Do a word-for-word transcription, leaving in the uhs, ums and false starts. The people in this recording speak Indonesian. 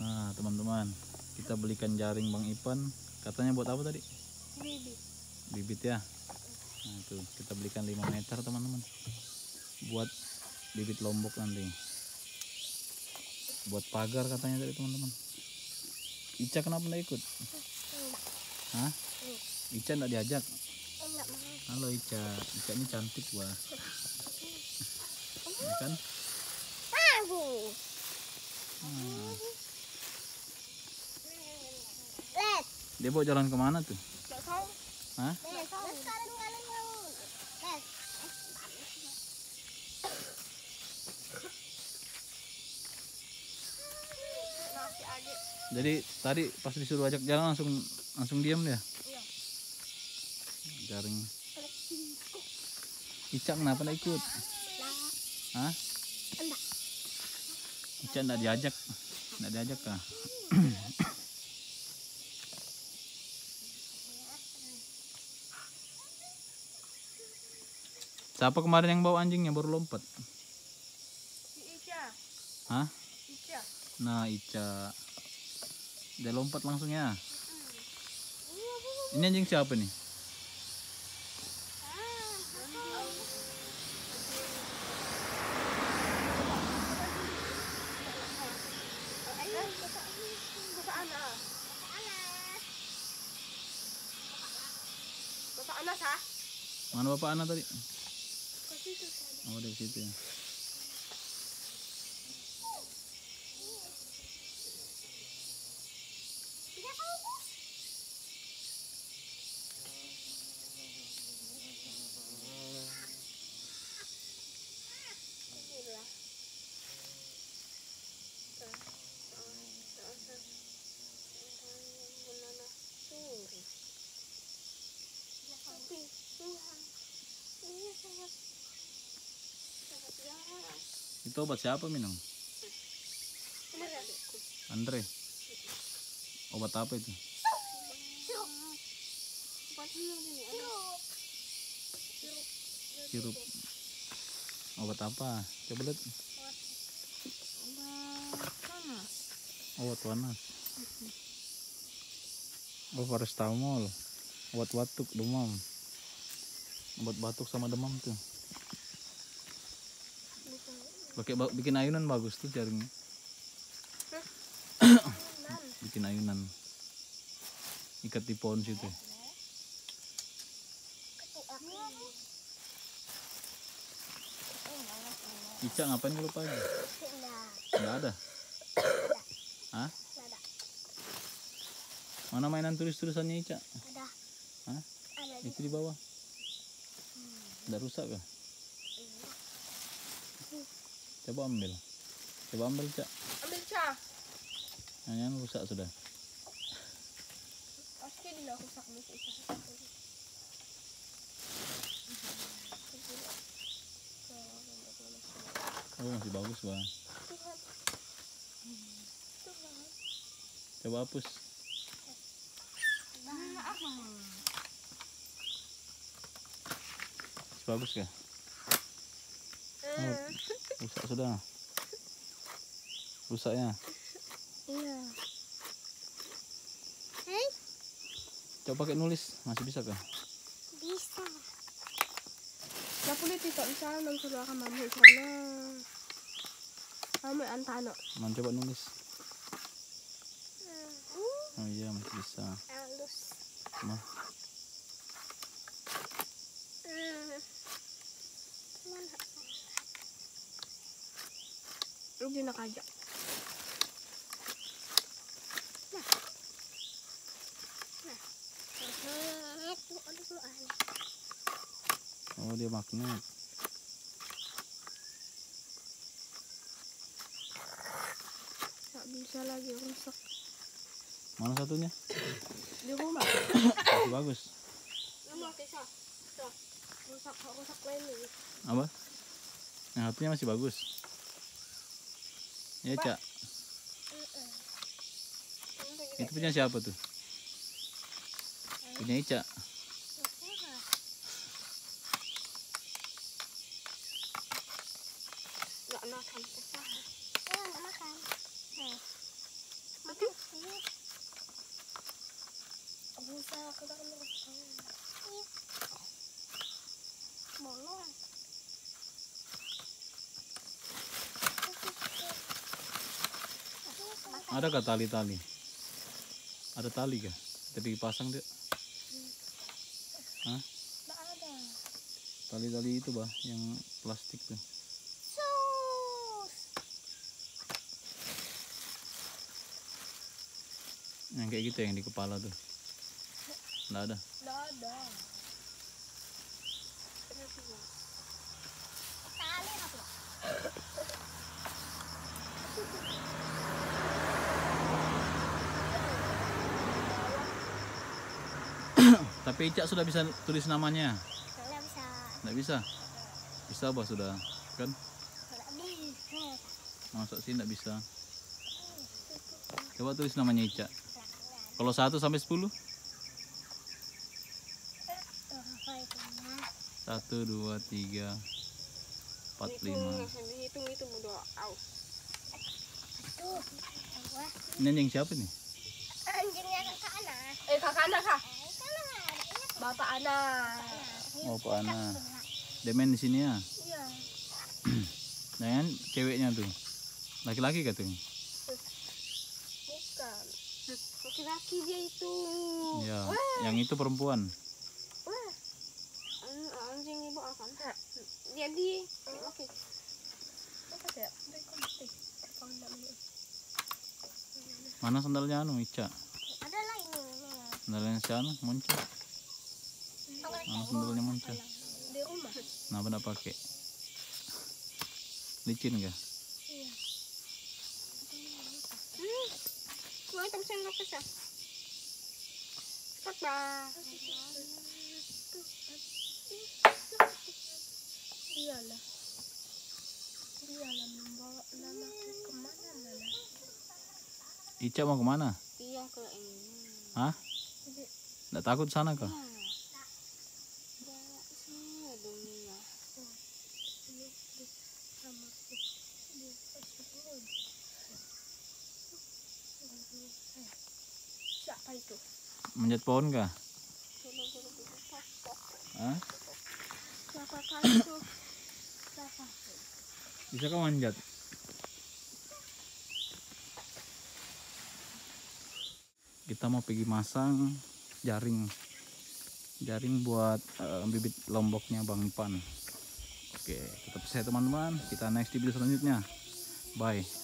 Nah teman-teman, kita belikan jaring Bang Ipan. Katanya buat apa tadi? Bibit. Bibit ya. Nah itu kita belikan lima meter teman-teman, buat bibit lombok nanti, buat pagar katanya tadi teman-teman. Ica kenapa nggak ikut? Hah? Ica nggak diajak? Enggak mau. Halo Ica, Ica ini cantik wah. Ya kan? Bagus. Hmm. Les. Dia bawa jalan kemana tuh? Enggak tahu. Hah? Les tahu. Les sekarang kalian mau les. Nasi adik. Jadi tadi pas disuruh ajak jalan langsung langsung diam dia. Iya. Jaring. Ica kenapa nggak ikut? Hah? Enggak. Ica nggak diajak, nggak diajak kah? Siapa kemarin yang bawa anjingnya baru lompat? Si Ica. Hah? Ica. Nah Ica, dia lompat langsung ya. Ini anjing siapa nih? Bapak Anas ah? Mana bapak anak tadi? Ke situ tadi. Oh dari situ ya. Tidak tahu. Inilah. Itu obat siapa minum? Andre. Obat apa itu? Sirup. Obat apa? Coba lihat. Obat panas. Oh paracetamol. Obat batuk, demam. Obat batuk sama demam tuh. Pakai bikin ayunan bagus tuh jaringnya. Bikin ayunan. Ikat di pohon situ. Ica ngapain kalau pagi? Enggak ada. Hah? Ada. Mana mainan tulis-tulisannya Ica? Ada. Hah? Ada. Itu di bawah. Udah rusak kah? Coba ambil. Coba ambil, Cak. Ambil Cak. Nah, yang rusak sudah. Pasti dia rusak masih rusak. Oh, masih bagus, Bang. Coba hapus. Masih bagus kah? Oh, rusak sudah. Rusak ya? Iya. Hei, Coba pakai nulis, masih bisa kah? bisa. Nggak boleh tidak bisa nang sudah akan mampu sana. Kamu antano. Man coba nulis. Oh iya masih bisa. Halus. Mah. Rugi nak aja. Nah. Nah. Itu ada keluar. Oh dia magnet. Tak bisa lagi rusak. Mana satunya? Di rumah. Masih bagus. Rumah bisa. Tuh. Rusak rusak lain nih. Apa? Yang satunya masih bagus. Ya Cak. Itu punya siapa tuh? Punya Ica. Nggak makan. Nggak makan. Bolong. Ada kah tali-tali? Ada tali kah? Jadi pasang dia. Hah? Nggak ada. Tali-tali itu bah, yang plastik tuh. Sus. Yang kayak gitu yang di kepala tuh. Nggak ada. Nggak ada. Tali apa? Tapi Ica sudah bisa tulis namanya. Nggak bisa. Nggak bisa? Bisa bah sudah. Kan? Nggak bisa. Masa sih nggak bisa? Coba tulis namanya Ica. Kalau satu sampai sepuluh? Satu, dua, tiga, empat, lima. Dihitung itu mudah. Au. Ini anjing siapa nih? Anjingnya kakak Ana. Eh kakak Ana kah? Bapak Ana. Oh, Pak Ana. Dia main di sini ya. Iya. Nah, kan ceweknya tuh. Laki-laki kah tuh? Bukan. Laki-laki dia itu. Ya, yang itu perempuan. Wah. Anjing ibu akan. Jadi, oke. Apa ya? Mana sandalnya anu Ica? Ada lah ini. Sandalnya si anu muncul. Mana sandalnya muncul? Di rumah. Kenapa nggak pakai? Licin kah? Iya. Hmm. Mau hitam sendok bisa. Cepat bah. Iyalah. Iyalah membawa namaku kemana mana? Ica mau kemana? Iya ke ini. Hah? Nggak takut sana kah? Siapa itu? Manjat pohon kah? Hah? Siapa itu? Siapa? Bisa kau manjat? Kita mau pergi masang jaring jaring buat uh, bibit lomboknya Bang Ipan. Oke, tetap sehat teman-teman. Kita next di video selanjutnya. Bye.